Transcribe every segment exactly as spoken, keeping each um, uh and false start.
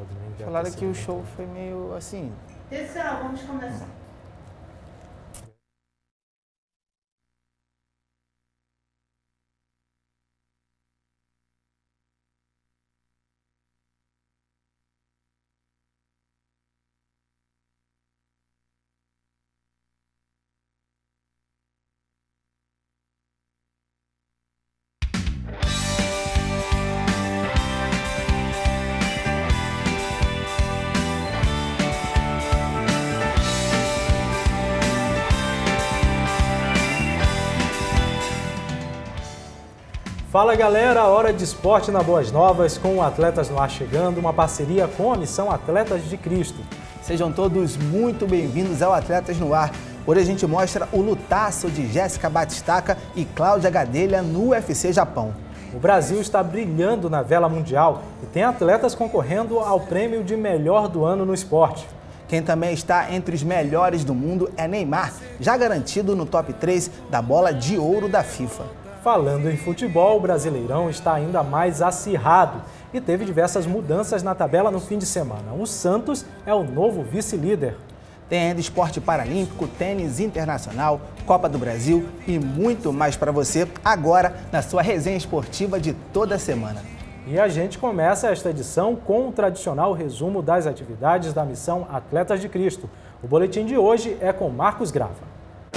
domingo. Falaram que o show foi meio assim... Pessoal, vamos começar. Fala galera, hora de esporte na Boas Novas, com o Atletas no Ar chegando, uma parceria com a Missão Atletas de Cristo. Sejam todos muito bem-vindos ao Atletas no Ar. Hoje a gente mostra o lutaço de Jéssica Batistaca e Cláudia Gadelha no U F C Japão. O Brasil está brilhando na vela mundial e tem atletas concorrendo ao prêmio de melhor do ano no esporte. Quem também está entre os melhores do mundo é Neymar, já garantido no top três da bola de ouro da FIFA. Falando em futebol, o Brasileirão está ainda mais acirrado e teve diversas mudanças na tabela no fim de semana. O Santos é o novo vice-líder. Tem ainda esporte paralímpico, tênis internacional, Copa do Brasil e muito mais para você agora na sua resenha esportiva de toda semana. E a gente começa esta edição com o tradicional resumo das atividades da Missão Atletas de Cristo. O boletim de hoje é com Marcos Grava.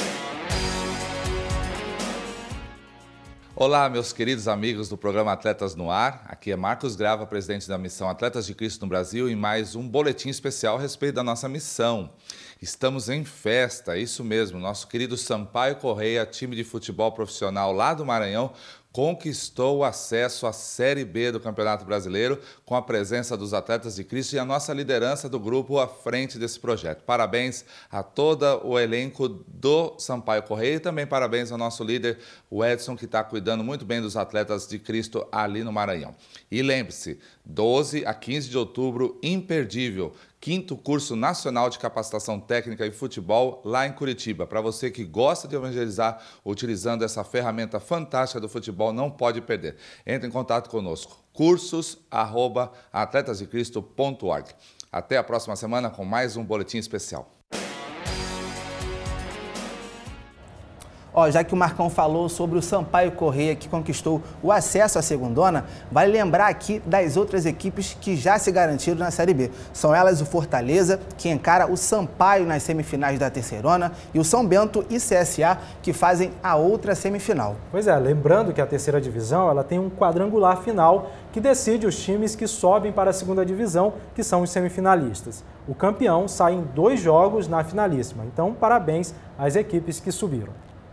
Olá, meus queridos amigos do programa Atletas no Ar. Aqui é Marcos Grava, presidente da Missão Atletas de Cristo no Brasil, e mais um boletim especial a respeito da nossa missão. Estamos em festa, isso mesmo. Nosso querido Sampaio Correia, time de futebol profissional lá do Maranhão, conquistou o acesso à Série B do Campeonato Brasileiro com a presença dos Atletas de Cristo e a nossa liderança do grupo à frente desse projeto. Parabéns a todo o elenco do Sampaio Correia e também parabéns ao nosso líder, o Edson, que está cuidando muito bem dos Atletas de Cristo ali no Maranhão. E lembre-se, doze a quinze de outubro, imperdível, quinto curso nacional de capacitação técnica e futebol lá em Curitiba. Para você que gosta de evangelizar utilizando essa ferramenta fantástica do futebol, não pode perder. Entre em contato conosco, cursos arroba atletas de cristo ponto org. Até a próxima semana com mais um boletim especial. Ó, já que o Marcão falou sobre o Sampaio Correia, que conquistou o acesso à segundona, vale lembrar aqui das outras equipes que já se garantiram na Série B. São elas o Fortaleza, que encara o Sampaio nas semifinais da Terceirona, e o São Bento e C S A, que fazem a outra semifinal. Pois é, lembrando que a terceira divisão ela tem um quadrangular final que decide os times que sobem para a segunda divisão, que são os semifinalistas. O campeão sai em dois jogos na finalíssima, então parabéns às equipes que subiram.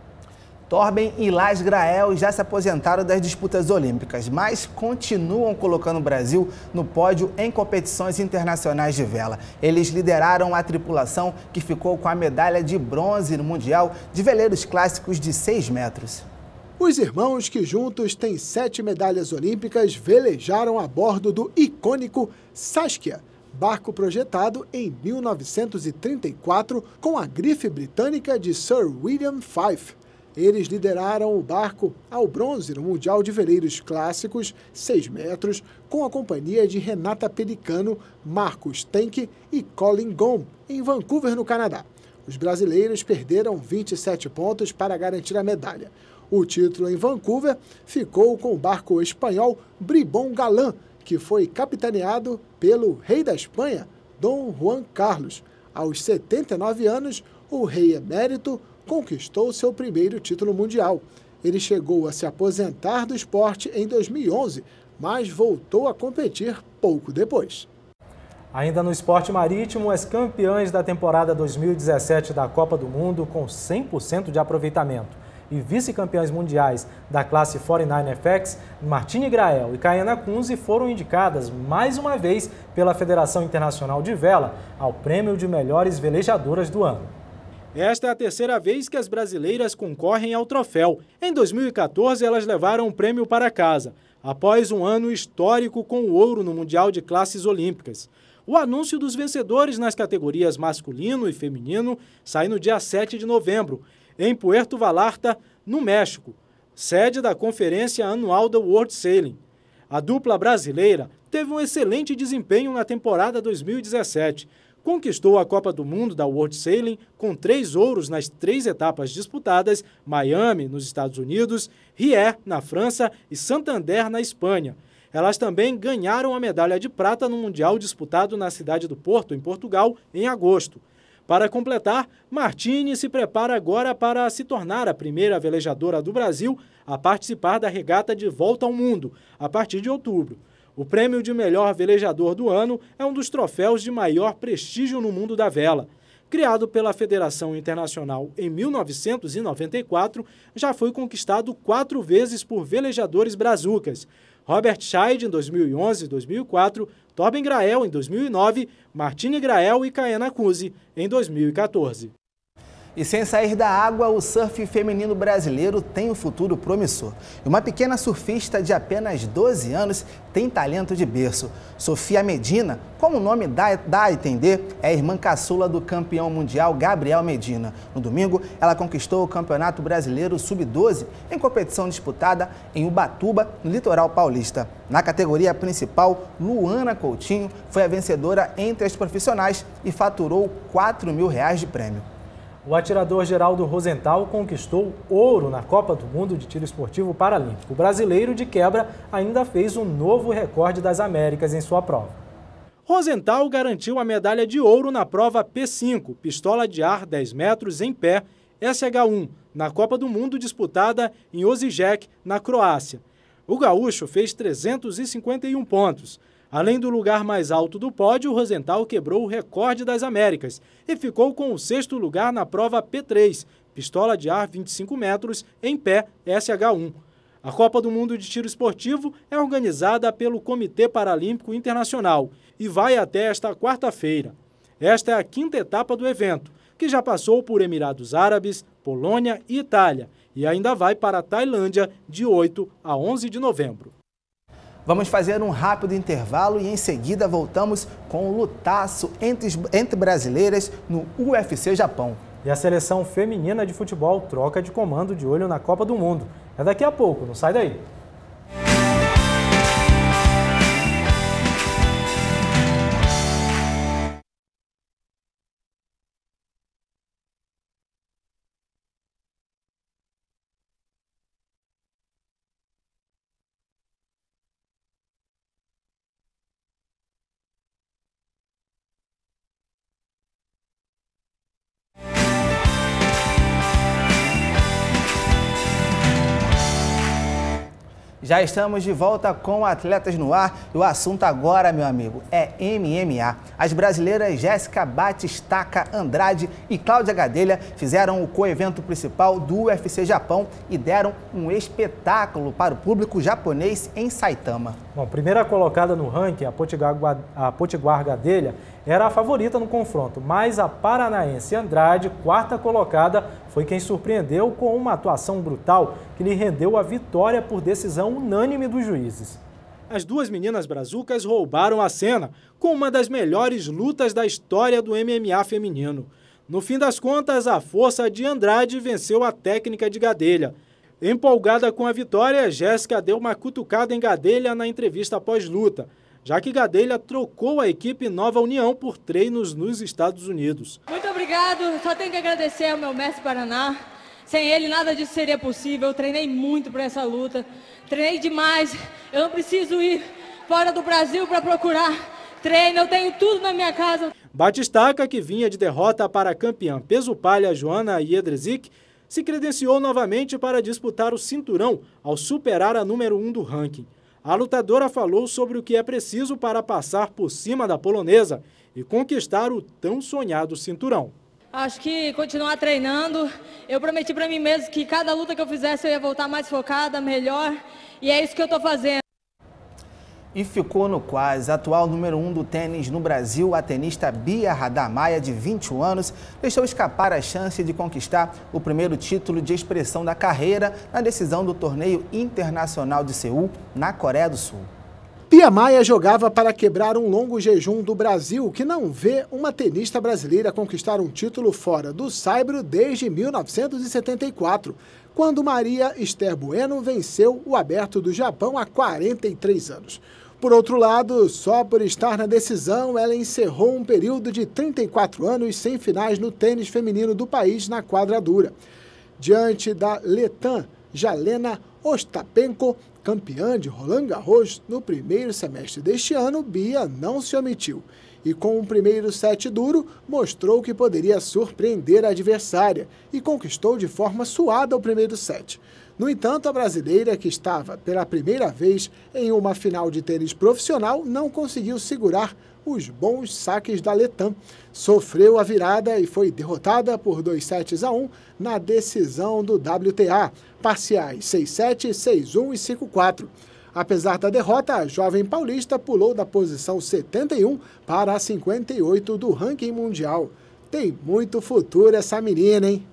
Torben e Lars Grael já se aposentaram das disputas olímpicas, mas continuam colocando o Brasil no pódio em competições internacionais de vela. Eles lideraram a tripulação que ficou com a medalha de bronze no Mundial de Veleiros Clássicos de seis metros. Os irmãos, que juntos têm sete medalhas olímpicas, velejaram a bordo do icônico Saskia, barco projetado em mil novecentos e trinta e quatro com a grife britânica de Sir William Fife. Eles lideraram o barco ao bronze no Mundial de Veleiros Clássicos, seis metros, com a companhia de Renata Pelicano, Marcos Tenck e Colin Gom, em Vancouver, no Canadá. Os brasileiros perderam vinte e sete pontos para garantir a medalha. O título em Vancouver ficou com o barco espanhol Bribón Galán, que foi capitaneado pelo rei da Espanha, Dom Juan Carlos. Aos setenta e nove anos, o rei emérito conquistou seu primeiro título mundial. Ele chegou a se aposentar do esporte em dois mil e onze, mas voltou a competir pouco depois. Ainda no esporte marítimo, as campeãs da temporada dois mil e dezessete da Copa do Mundo com cem por cento de aproveitamento e vice-campeãs mundiais da classe quarenta e nove F X, Martine Grael e Caiana Kunze foram indicadas mais uma vez pela Federação Internacional de Vela ao prêmio de melhores velejadoras do ano. Esta é a terceira vez que as brasileiras concorrem ao troféu. Em dois mil e quatorze, elas levaram o prêmio para casa, após um ano histórico com o ouro no Mundial de Classes Olímpicas. O anúncio dos vencedores nas categorias masculino e feminino sai no dia sete de novembro, em Puerto Vallarta, no México, sede da Conferência Anual da World Sailing. A dupla brasileira teve um excelente desempenho na temporada dois mil e dezessete. Conquistou a Copa do Mundo da World Sailing com três ouros nas três etapas disputadas, Miami, nos Estados Unidos, Rié, na França e Santander, na Espanha. Elas também ganharam a medalha de prata no Mundial disputado na cidade do Porto, em Portugal, em agosto. Para completar, Martini se prepara agora para se tornar a primeira velejadora do Brasil a participar da regata de Volta ao Mundo, a partir de outubro. O prêmio de melhor velejador do ano é um dos troféus de maior prestígio no mundo da vela. Criado pela Federação Internacional em mil novecentos e noventa e quatro, já foi conquistado quatro vezes por velejadores brazucas. Robert Scheid em dois mil e onze e dois mil e quatro, Torben Grael em dois mil e nove, Martine Grael e Kaena Kuzi em dois mil e quatorze. E sem sair da água, o surf feminino brasileiro tem um futuro promissor. E uma pequena surfista de apenas doze anos tem talento de berço. Sofia Medina, como o nome dá, dá a entender, é a irmã caçula do campeão mundial Gabriel Medina. No domingo, ela conquistou o Campeonato Brasileiro sub doze em competição disputada em Ubatuba, no litoral paulista. Na categoria principal, Luana Coutinho foi a vencedora entre as profissionais e faturou quatro mil reais de prêmio. O atirador Geraldo Rosenthal conquistou ouro na Copa do Mundo de Tiro Esportivo Paralímpico. O brasileiro, de quebra, ainda fez um novo recorde das Américas em sua prova. Rosenthal garantiu a medalha de ouro na prova P cinco, pistola de ar dez metros em pé, S H um, na Copa do Mundo disputada em Osijek, na Croácia. O gaúcho fez trezentos e cinquenta e um pontos. Além do lugar mais alto do pódio, Rosenthal quebrou o recorde das Américas e ficou com o sexto lugar na prova P três, pistola de ar vinte e cinco metros, em pé, S H um. A Copa do Mundo de Tiro Esportivo é organizada pelo Comitê Paralímpico Internacional e vai até esta quarta-feira. Esta é a quinta etapa do evento, que já passou por Emirados Árabes, Polônia e Itália, e ainda vai para a Tailândia de oito a onze de novembro. Vamos fazer um rápido intervalo e em seguida voltamos com o lutaço entre, entre brasileiras no U F C Japão. E a seleção feminina de futebol troca de comando de olho na Copa do Mundo. É daqui a pouco, não sai daí. Já estamos de volta com Atletas no Ar e o assunto agora, meu amigo, é M M A. As brasileiras Jéssica Batistaca Andrade e Cláudia Gadelha fizeram o co-evento principal do U F C Japão e deram um espetáculo para o público japonês em Saitama. Bom, primeira colocada no ranking, a Potiguar, a Potiguar Gadelha, era a favorita no confronto, mas a paranaense Andrade, quarta colocada, foi quem surpreendeu com uma atuação brutal que lhe rendeu a vitória por decisão unânime dos juízes. As duas meninas brazucas roubaram a cena com uma das melhores lutas da história do M M A feminino. No fim das contas, a força de Andrade venceu a técnica de Gadelha. Empolgada com a vitória, Jéssica deu uma cutucada em Gadelha na entrevista pós-luta, já que Gadelha trocou a equipe Nova União por treinos nos Estados Unidos. Muito obrigado, só tenho que agradecer ao meu mestre Paraná. Sem ele nada disso seria possível, eu treinei muito para essa luta, treinei demais, eu não preciso ir fora do Brasil para procurar treino, eu tenho tudo na minha casa. Batistaca, que vinha de derrota para a campeã peso palha Joana Jedrzejczyk, se credenciou novamente para disputar o cinturão ao superar a número um do ranking. A lutadora falou sobre o que é preciso para passar por cima da polonesa e conquistar o tão sonhado cinturão. Acho que continuar treinando, eu prometi para mim mesmo que cada luta que eu fizesse eu ia voltar mais focada, melhor, e é isso que eu estou fazendo. E ficou no quase. Atual número um do tênis no Brasil, a tenista Bia Radamaia, de vinte e um anos, deixou escapar a chance de conquistar o primeiro título de expressão da carreira na decisão do torneio internacional de Seul, na Coreia do Sul. Pia Maia jogava para quebrar um longo jejum do Brasil, que não vê uma tenista brasileira conquistar um título fora do saibro desde mil novecentos e setenta e quatro, quando Maria Esther Bueno venceu o Aberto do Japão há quarenta e três anos. Por outro lado, só por estar na decisão, ela encerrou um período de trinta e quatro anos sem finais no tênis feminino do país na quadradura. Diante da letã Jalena Ostapenko, campeã de Roland Garros no primeiro semestre deste ano, Bia não se omitiu e, com o primeiro set duro, mostrou que poderia surpreender a adversária e conquistou de forma suada o primeiro set. No entanto, a brasileira, que estava pela primeira vez em uma final de tênis profissional, não conseguiu segurar os bons saques da letã. Sofreu a virada e foi derrotada por dois sets a um na decisão do W T A, parciais seis sete, seis um e cinco quatro. Apesar da derrota, a jovem paulista pulou da posição setenta e um para a cinquenta e oito do ranking mundial. Tem muito futuro essa menina, hein?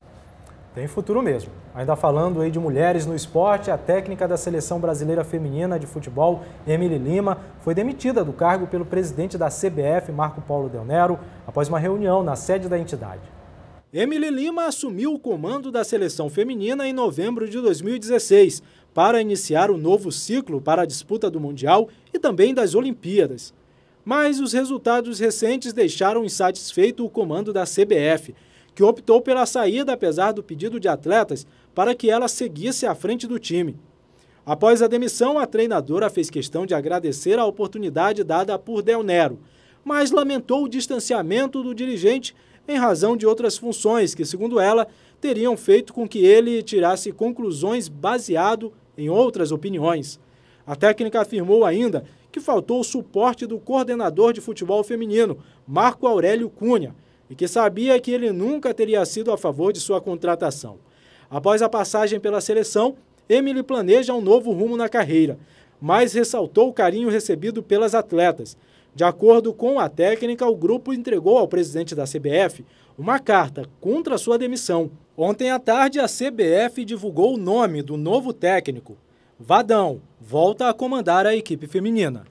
Tem futuro mesmo. Ainda falando aí de mulheres no esporte, a técnica da Seleção Brasileira Feminina de Futebol, Emily Lima, foi demitida do cargo pelo presidente da C B F, Marco Paulo Del Nero, após uma reunião na sede da entidade. Emily Lima assumiu o comando da Seleção Feminina em novembro de dois mil e dezesseis, para iniciar o novo ciclo para a disputa do Mundial e também das Olimpíadas. Mas os resultados recentes deixaram insatisfeito o comando da C B F, que optou pela saída apesar do pedido de atletas para que ela seguisse à frente do time. Após a demissão, a treinadora fez questão de agradecer a oportunidade dada por Del Nero, mas lamentou o distanciamento do dirigente em razão de outras funções que, segundo ela, teriam feito com que ele tirasse conclusões baseado em outras opiniões. A técnica afirmou ainda que faltou o suporte do coordenador de futebol feminino, Marco Aurélio Cunha, e que sabia que ele nunca teria sido a favor de sua contratação. Após a passagem pela seleção, Emily planeja um novo rumo na carreira, mas ressaltou o carinho recebido pelas atletas. De acordo com a técnica, o grupo entregou ao presidente da C B F uma carta contra sua demissão. Ontem à tarde, a C B F divulgou o nome do novo técnico. Vadão volta a comandar a equipe feminina.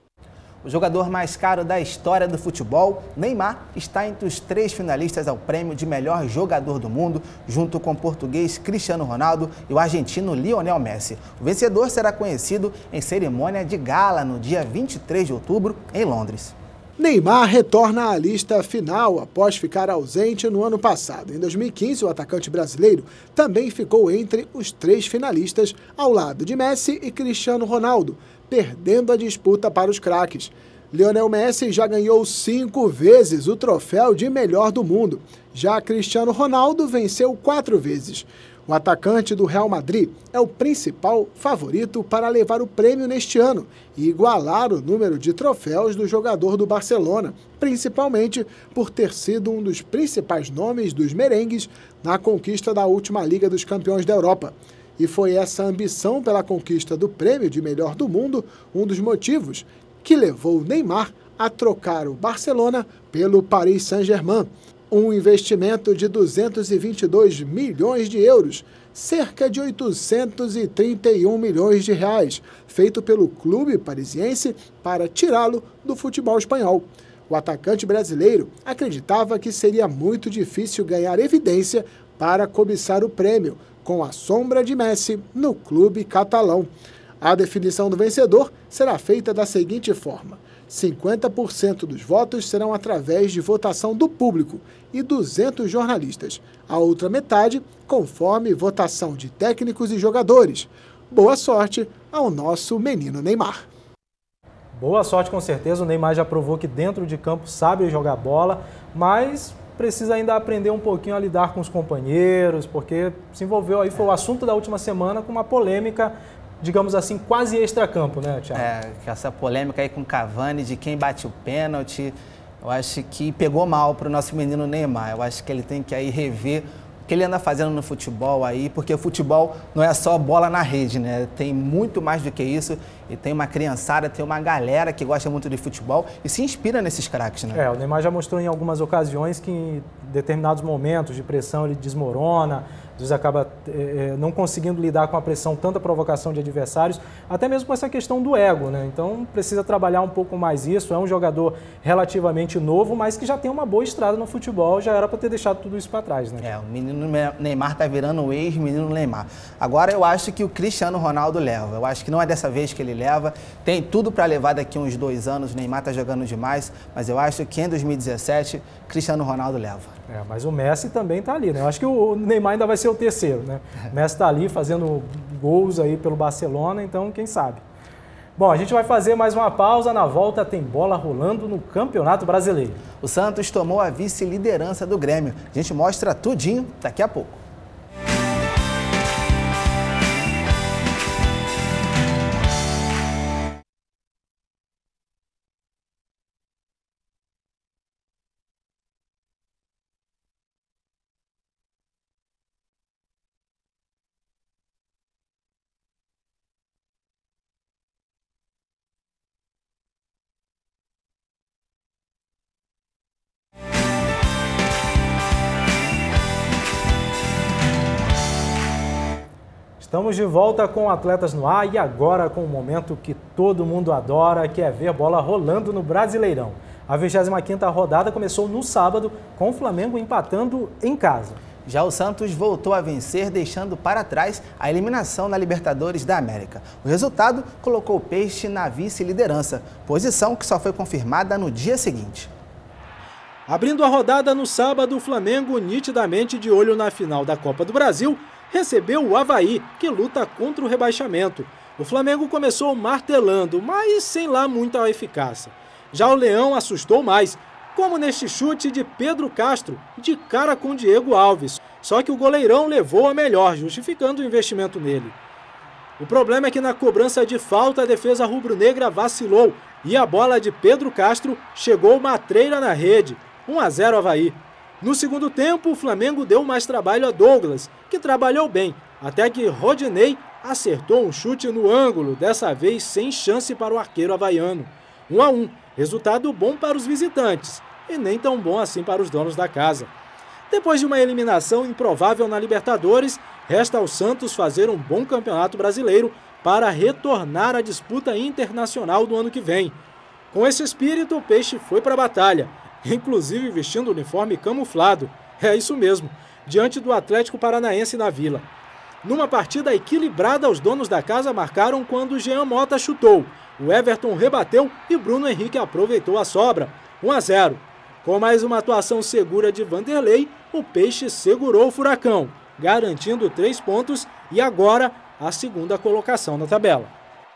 O jogador mais caro da história do futebol, Neymar, está entre os três finalistas ao prêmio de melhor jogador do mundo, junto com o português Cristiano Ronaldo e o argentino Lionel Messi. O vencedor será conhecido em cerimônia de gala no dia vinte e três de outubro, em Londres. Neymar retorna à lista final após ficar ausente no ano passado. Em dois mil e quinze, o atacante brasileiro também ficou entre os três finalistas, ao lado de Messi e Cristiano Ronaldo, perdendo a disputa para os craques. Lionel Messi já ganhou cinco vezes o troféu de melhor do mundo. Já Cristiano Ronaldo venceu quatro vezes. O atacante do Real Madrid é o principal favorito para levar o prêmio neste ano e igualar o número de troféus do jogador do Barcelona, principalmente por ter sido um dos principais nomes dos merengues na conquista da última Liga dos Campeões da Europa. E foi essa ambição pela conquista do prêmio de melhor do mundo um dos motivos que levou Neymar a trocar o Barcelona pelo Paris Saint-Germain. Um investimento de duzentos e vinte e dois milhões de euros, cerca de oitocentos e trinta e um milhões de reais, feito pelo clube parisiense para tirá-lo do futebol espanhol. O atacante brasileiro acreditava que seria muito difícil ganhar evidência para cobiçar o prêmio, com a sombra de Messi no clube catalão. A definição do vencedor será feita da seguinte forma: cinquenta por cento dos votos serão através de votação do público e duzentos jornalistas. A outra metade, conforme votação de técnicos e jogadores. Boa sorte ao nosso menino Neymar. Boa sorte, com certeza. O Neymar já provou que dentro de campo sabe jogar bola, mas precisa ainda aprender um pouquinho a lidar com os companheiros, porque se envolveu aí, foi o assunto da última semana, com uma polêmica, digamos assim, quase extracampo, né, Thiago? É, essa polêmica aí com o Cavani, de quem bate o pênalti, eu acho que pegou mal para o nosso menino Neymar. Eu acho que ele tem que aí rever o que ele anda fazendo no futebol aí, porque o futebol não é só bola na rede, né? Tem muito mais do que isso, e tem uma criançada, tem uma galera que gosta muito de futebol e se inspira nesses craques, né? É, o Neymar já mostrou em algumas ocasiões que em determinados momentos de pressão ele desmorona, às vezes acaba é, não conseguindo lidar com a pressão, tanta provocação de adversários, até mesmo com essa questão do ego, né? Então precisa trabalhar um pouco mais isso. É um jogador relativamente novo, mas que já tem uma boa estrada no futebol, já era para ter deixado tudo isso para trás, né? É, o menino Neymar tá virando o ex-menino Neymar. Agora eu acho que o Cristiano Ronaldo leva. Eu acho que não é dessa vez que ele leva. Tem tudo para levar daqui uns dois anos. O Neymar tá jogando demais, mas eu acho que em dois mil e dezessete, Cristiano Ronaldo leva. É, mas o Messi também tá ali, né? Eu acho que o Neymar ainda vai ser o terceiro, né? O Messi tá ali fazendo gols aí pelo Barcelona, então quem sabe. Bom, a gente vai fazer mais uma pausa. Na volta tem bola rolando no Campeonato Brasileiro. O Santos tomou a vice-liderança do Grêmio. A gente mostra tudinho daqui a pouco. Estamos de volta com Atletas no Ar e agora com o momento que todo mundo adora, que é ver bola rolando no Brasileirão. A vigésima quinta rodada começou no sábado, com o Flamengo empatando em casa. Já o Santos voltou a vencer, deixando para trás a eliminação na Libertadores da América. O resultado colocou o Peixe na vice-liderança, posição que só foi confirmada no dia seguinte. Abrindo a rodada no sábado, o Flamengo, nitidamente de olho na final da Copa do Brasil, recebeu o Avaí, que luta contra o rebaixamento. O Flamengo começou martelando, mas sem lá muita eficácia. Já o Leão assustou mais, como neste chute de Pedro Castro, de cara com Diego Alves. Só que o goleirão levou a melhor, justificando o investimento nele. O problema é que na cobrança de falta a defesa rubro-negra vacilou e a bola de Pedro Castro chegou matreira na rede. um a zero Avaí. No segundo tempo, o Flamengo deu mais trabalho a Douglas, que trabalhou bem, até que Rodinei acertou um chute no ângulo, dessa vez sem chance para o arqueiro havaiano. um a um, resultado bom para os visitantes, e nem tão bom assim para os donos da casa. Depois de uma eliminação improvável na Libertadores, resta ao Santos fazer um bom campeonato brasileiro para retornar à disputa internacional do ano que vem. Com esse espírito, o Peixe foi para a batalha, inclusive vestindo o uniforme camuflado. É isso mesmo, diante do Atlético Paranaense na Vila. Numa partida equilibrada, os donos da casa marcaram quando Jean Mota chutou. O Everton rebateu e Bruno Henrique aproveitou a sobra. um a zero. Com mais uma atuação segura de Vanderlei, o Peixe segurou o Furacão, garantindo três pontos e agora a segunda colocação na tabela.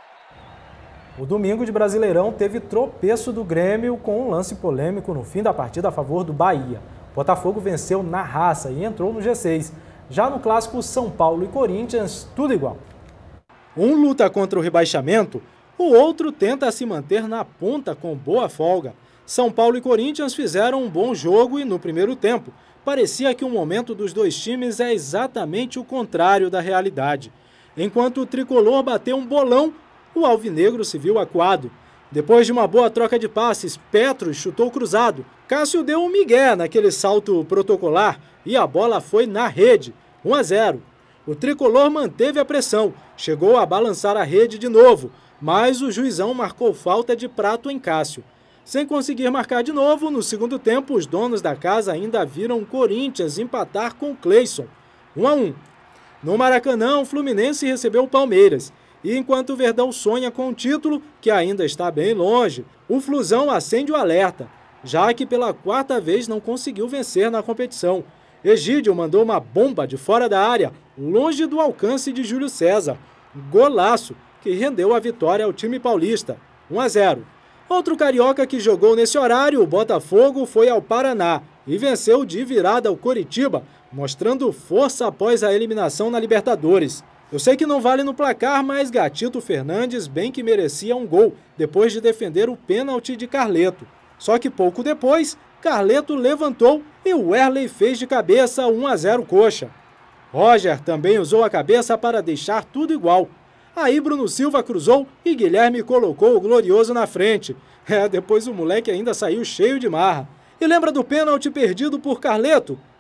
O domingo de Brasileirão teve tropeço do Grêmio com um lance polêmico no fim da partida a favor do Bahia. O Botafogo venceu na raça e entrou no G seis. Já no clássico São Paulo e Corinthians, tudo igual. Um luta contra o rebaixamento, o outro tenta se manter na ponta com boa folga. São Paulo e Corinthians fizeram um bom jogo e no primeiro tempo parecia que o momento dos dois times é exatamente o contrário da realidade. Enquanto o tricolor bateu um bolão, o alvinegro se viu acuado. Depois de uma boa troca de passes, Petros chutou cruzado. Cássio deu um migué naquele salto protocolar e a bola foi na rede, um a zero. O tricolor manteve a pressão, chegou a balançar a rede de novo, mas o juizão marcou falta de prato em Cássio. Sem conseguir marcar de novo, no segundo tempo, os donos da casa ainda viram o Corinthians empatar com o Cleison, um a um. No Maracanã, o Fluminense recebeu o Palmeiras. E enquanto o Verdão sonha com o título, que ainda está bem longe, o Flusão acende o alerta, já que pela quarta vez não conseguiu vencer na competição. Egídio mandou uma bomba de fora da área, longe do alcance de Júlio César. Golaço, que rendeu a vitória ao time paulista, um a zero. Outro carioca que jogou nesse horário, o Botafogo, foi ao Paraná e venceu de virada o Coritiba, mostrando força após a eliminação na Libertadores. Eu sei que não vale no placar, mas Gatito Fernandes bem que merecia um gol, depois de defender o pênalti de Carleto. Só que pouco depois, Carleto levantou e o Werley fez de cabeça um a zero Coxa. Roger também usou a cabeça para deixar tudo igual. Aí Bruno Silva cruzou e Guilherme colocou o glorioso na frente. É, depois o moleque ainda saiu cheio de marra. E lembra do pênalti perdido por Carleto?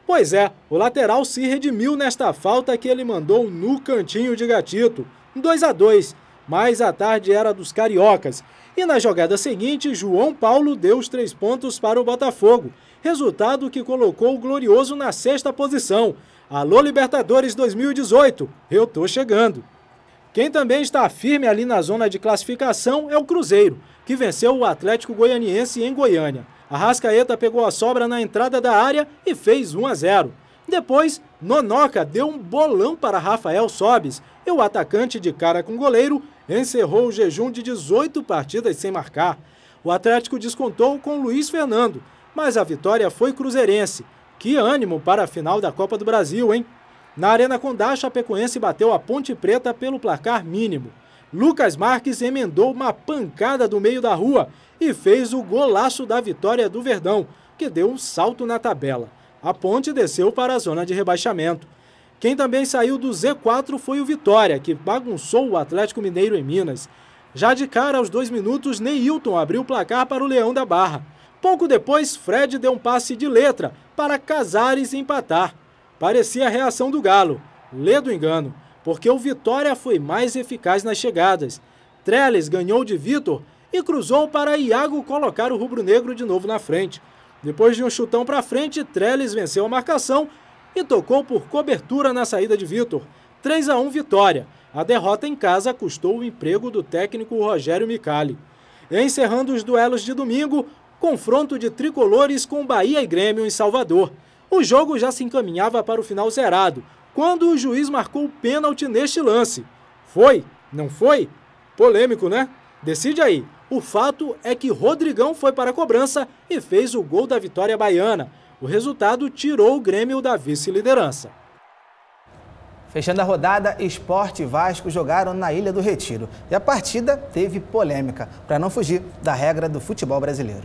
Pois é, o lateral se redimiu nesta falta que ele mandou no cantinho de Gatito. dois a dois, mas a tarde era dos cariocas. E na jogada seguinte, João Paulo deu os três pontos para o Botafogo. Resultado que colocou o Glorioso na sexta posição. Alô Libertadores dois mil e dezoito, eu tô chegando. Quem também está firme ali na zona de classificação é o Cruzeiro, que venceu o Atlético Goianiense em Goiânia. Arrascaeta pegou a sobra na entrada da área e fez um a zero. Depois, Nonoca deu um bolão para Rafael Sobis e o atacante de cara com goleiro encerrou o jejum de dezoito partidas sem marcar. O Atlético descontou com Luiz Fernando, mas a vitória foi cruzeirense. Que ânimo para a final da Copa do Brasil, hein? Na Arena Condá, a Chapecoense bateu a Ponte Preta pelo placar mínimo. Lucas Marques emendou uma pancada do meio da rua e fez o golaço da vitória do Verdão, que deu um salto na tabela. A Ponte desceu para a zona de rebaixamento. Quem também saiu do Z quatro foi o Vitória, que bagunçou o Atlético Mineiro em Minas. Já de cara, aos dois minutos, Neilton abriu o placar para o Leão da Barra. Pouco depois, Fred deu um passe de letra para Casares empatar. Parecia a reação do Galo. Lê do engano, porque o Vitória foi mais eficaz nas chegadas. Trellis ganhou de Vitor e cruzou para Iago colocar o rubro-negro de novo na frente. Depois de um chutão para frente, Trellis venceu a marcação e tocou por cobertura na saída de Vitor. três a um Vitória. A derrota em casa custou o emprego do técnico Rogério Micali. E encerrando os duelos de domingo, confronto de tricolores com Bahia e Grêmio em Salvador. O jogo já se encaminhava para o final zerado, quando o juiz marcou o pênalti neste lance. Foi? Não foi? Polêmico, né? Decide aí. O fato é que Rodrigão foi para a cobrança e fez o gol da vitória baiana. O resultado tirou o Grêmio da vice-liderança. Fechando a rodada, Sport e Vasco jogaram na Ilha do Retiro. E a partida teve polêmica, para não fugir da regra do futebol brasileiro.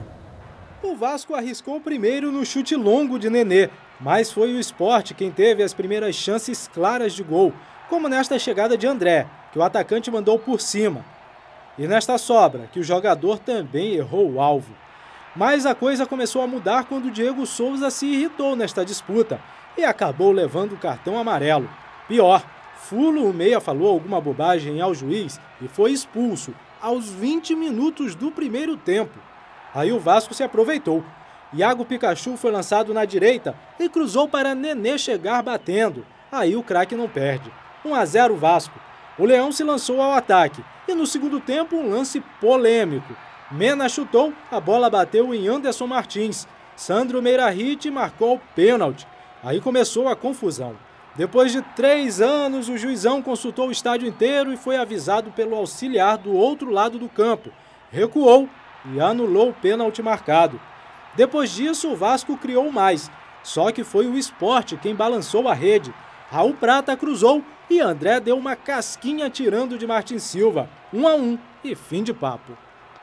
O Vasco arriscou primeiro no chute longo de Nenê, mas foi o Sport quem teve as primeiras chances claras de gol, como nesta chegada de André, que o atacante mandou por cima. E nesta sobra, que o jogador também errou o alvo. Mas a coisa começou a mudar quando o Diego Souza se irritou nesta disputa e acabou levando o cartão amarelo. Pior, Fulo, o meia, falou alguma bobagem ao juiz e foi expulso aos vinte minutos do primeiro tempo. Aí o Vasco se aproveitou. Iago Pikachu foi lançado na direita e cruzou para Nenê chegar batendo. Aí o craque não perde. um a zero Vasco. O Leão se lançou ao ataque e no segundo tempo um lance polêmico. Mena chutou, a bola bateu em Anderson Martins. Sandro Meirahit marcou o pênalti. Aí começou a confusão. Depois de três anos, o juizão consultou o estádio inteiro e foi avisado pelo auxiliar do outro lado do campo. Recuou e anulou o pênalti marcado. Depois disso, o Vasco criou mais. Só que foi o Sport quem balançou a rede. Raul Prata cruzou e André deu uma casquinha tirando de Martins Silva. um a um e fim de papo.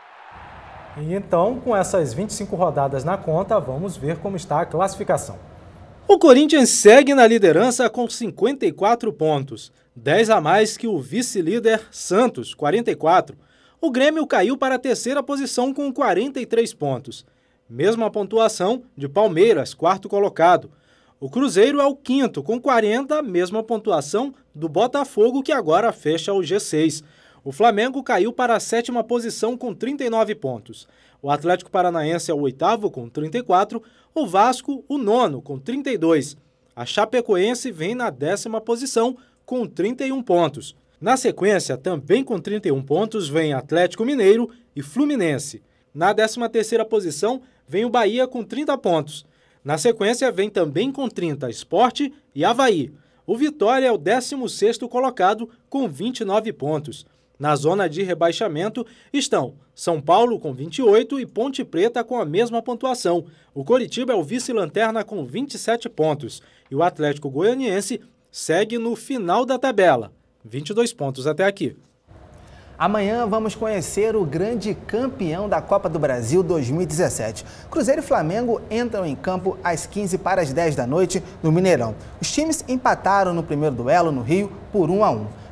E então, com essas vinte e cinco rodadas na conta, vamos ver como está a classificação. O Corinthians segue na liderança com cinquenta e quatro pontos, dez a mais que o vice-líder Santos, quarenta e quatro. O Grêmio caiu para a terceira posição com quarenta e três pontos. Mesma pontuação de Palmeiras, quarto colocado. O Cruzeiro é o quinto, com quarenta, mesma pontuação do Botafogo, que agora fecha o G seis. O Flamengo caiu para a sétima posição com trinta e nove pontos. O Atlético Paranaense é o oitavo com trinta e quatro, o Vasco o nono com trinta e dois. A Chapecoense vem na décima posição com trinta e um pontos. Na sequência, também com trinta e um pontos, vem Atlético Mineiro e Fluminense. Na décima terceira posição, vem o Bahia com trinta pontos. Na sequência, vem também com trinta Sport e Avaí. O Vitória é o décimo sexto colocado com vinte e nove pontos. Na zona de rebaixamento estão São Paulo com vinte e oito e Ponte Preta com a mesma pontuação. O Coritiba é o vice-lanterna com vinte e sete pontos. E o Atlético Goianiense segue no final da tabela. vinte e dois pontos até aqui. Amanhã vamos conhecer o grande campeão da Copa do Brasil dois mil e dezessete. Cruzeiro e Flamengo entram em campo às quinze para as dez da noite no Mineirão. Os times empataram no primeiro duelo no Rio por um a um.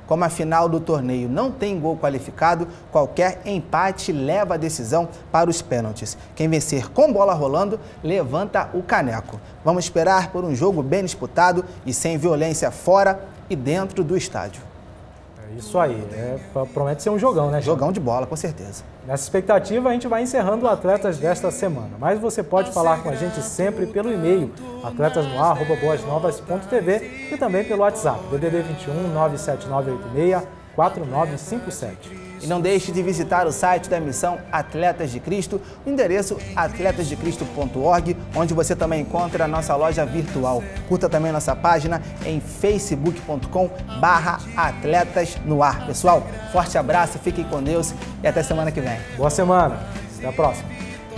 Como a final do torneio não tem gol qualificado, qualquer empate leva a decisão para os pênaltis. Quem vencer com bola rolando, levanta o caneco. Vamos esperar por um jogo bem disputado e sem violência fora e dentro do estádio. É isso aí, é, promete ser um jogão, né? Jogão de bola, com certeza. Nessa expectativa, a gente vai encerrando o Atletas desta semana. Mas você pode falar com a gente sempre pelo e-mail atletas no ar arroba boas novas ponto t v e também pelo WhatsApp, D D D vinte e um, nove sete nove oito seis, quatro nove cinco sete. E não deixe de visitar o site da missão Atletas de Cristo, o endereço atletas de cristo ponto org, onde você também encontra a nossa loja virtual. Curta também nossa página em facebook ponto com barra atletas no ar. Pessoal, forte abraço, fiquem com Deus e até semana que vem. Boa semana, até a próxima.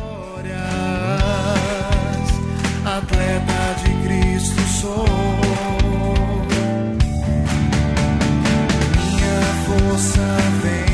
Atleta de Cristo sou, minha força vem